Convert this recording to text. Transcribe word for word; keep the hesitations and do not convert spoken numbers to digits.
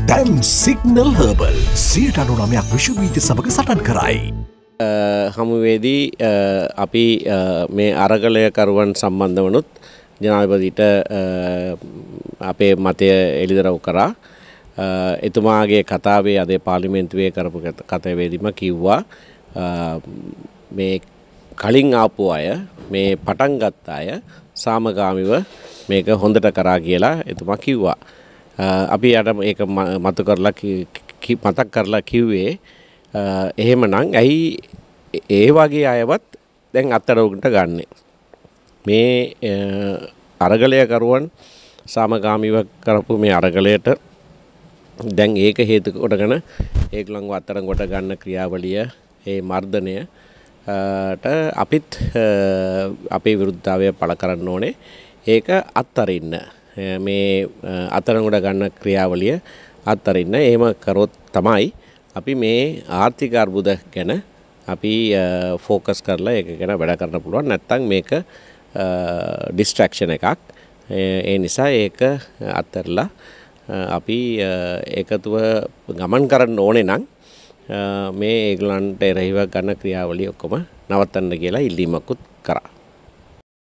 දැන් signal herbal සියයට අනූනවයක් විශ්වවිද්‍ය සමග සටන් කරයි. හමුවේදී අපි මේ අරගලකරුවන් සම්බන්ධ වනුත් ජනාධිපතිට අපේ මතය එළිදරව් කරා. එතුමාගේ කතාවේ අද පාර්ලිමේන්තුවේ කරපු කතාවේදීම කිව්වා මේ කලින් ආපු අය මේ පටන් ගත්ත අය සාමගාමීව මේක හොඳට කරා කියලා එතුමා කිව්වා. අපි යට ඒක මතු කරලා මතක් කරලා කිව්වේ එහෙමනම් ඇයි ඒ වගේ අයවත් දැන් අත්අඩංගුවට ගන්නෙ? මේ අරගලකරුවන් සාමගාමීව කරපු මේ අරගලයට දැන් ඒක හේතු කොටගෙන ඒගොල්ලන්ව අත්අඩංගුවට ගන්න ක්‍රියාවලිය ඒ මර්ධනය ට අපිත් අපේ විරුද්ධතාවය පළ කරන්න ඕනේ. ඒක අත්හරින්න මේ අත්අඩංගුවට ගන්න ක්‍රියාවලිය අත්හරින්න. එහෙම කරොත් තමයි අපි මේ ආර්ථික අර්බුද ගැන අපි ફોකස් කරලා ඒක ගැන වැඩ කරන්න පුළුවන්. නැත්නම් මේක ඩිස්ට්‍රැක්ෂන් එකක්. ඒ නිසා ඒක අත්හැරලා අපි එකතුව ගමන් කරන්න ඕනේ නම් මේ ඒගොල්ලන්ට එරෙහිව ගන්න ක්‍රියාවලිය ඔක්කොම නවත්තන්න කියලා ඉල්ලීමකුත් කරා.